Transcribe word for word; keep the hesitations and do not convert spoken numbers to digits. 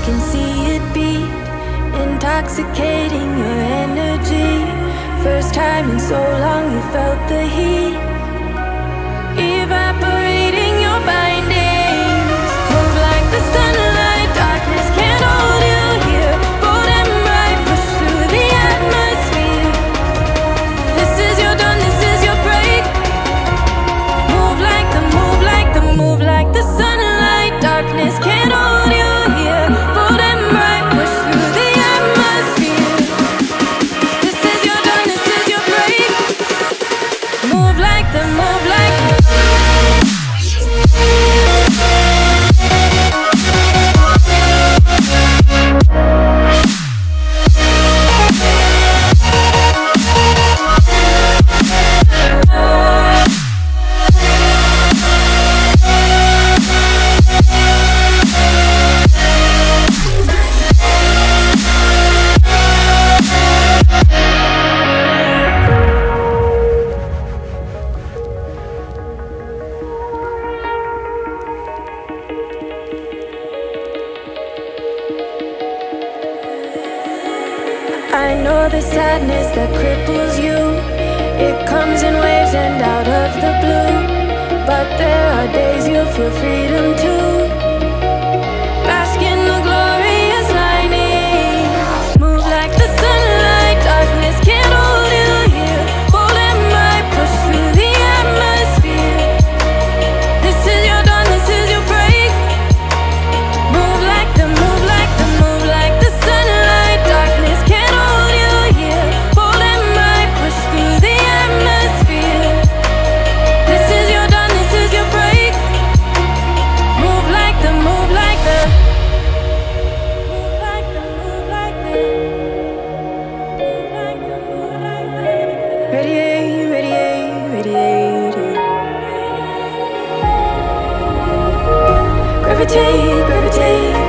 can see it beat, intoxicating your energy. First time in so long you felt the heat, evaporating your bindings. Move like the sunlight, darkness can't hold you here. Bold and bright, push through the atmosphere. This is your dawn, this is your break. Move like the, move like the, move like the sunlight, darkness can't hold you here. Bold and bright, push through the atmosphere. This is your dawn, this is your break. Move like the, move like the. I know the sadness that cripples you, it comes in waves and out of the blue. But there are days you feel freedom too. Bask in the glorious lightning. Move like the sunlight, darkness can't hold you here. Bold and bright, push through the atmosphere. This is your dawn, this is your break. Move like the, move like the, move like the sunlight, darkness can't hold you here. Bold and bright, push through the atmosphere. This is your dawn, this is your break. Move like the, move like the, move like the, move like the, move like the, move like the. Radiate, radiate, radiate. Gravitate, gravitate.